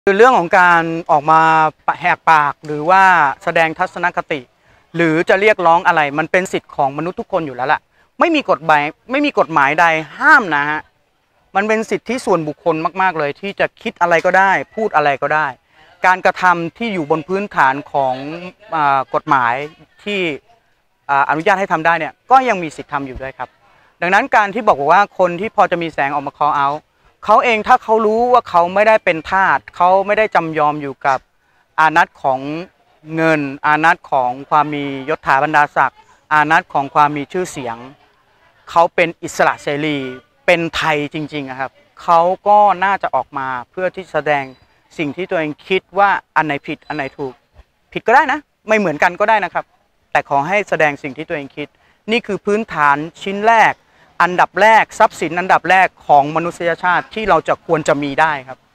คือเรื่องของการออกมาแหกปากหรือว่าแสดงทัศนคติหรือจะเรียกร้องอะไรมันเป็นสิทธิ์ของมนุษย์ทุกคนอยู่แล้วล่ะไม่มีกฎหมายใดห้ามนะฮะมันเป็นสิทธิส่วนบุคคลมากๆเลยที่จะคิดอะไรก็ได้พูดอะไรก็ได้การกระทำที่อยู่บนพื้นฐานของกฎหมายที่อนุญาตให้ทำได้เนี่ยก็ยังมีสิทธิ์ทำอยู่ด้วยครับดังนั้นการที่บอกว่าคนที่พอจะมีแสงออกมา call out เขาเองถ้าเขารู้ว่าเขาไม่ได้เป็นทาสเขาไม่ได้จำยอมอยู่กับอานัตของเงินอานัตของความมียศถาบรรดาศักดิ์อานัตของความมีชื่อเสียงเขาเป็นอิสระเสรีเป็นไทยจริงๆครับเขาก็น่าจะออกมาเพื่อที่แสดงสิ่งที่ตัวเองคิดว่าอันไหนผิดอันไหนถูกผิดก็ได้นะไม่เหมือนกันก็ได้นะครับแต่ขอให้แสดงสิ่งที่ตัวเองคิดนี่คือพื้นฐานชิ้นแรกอันดับแรกทรัพย์สินอันดับแรกของมนุษยชาติที่เราจะควรจะมีได้ครับ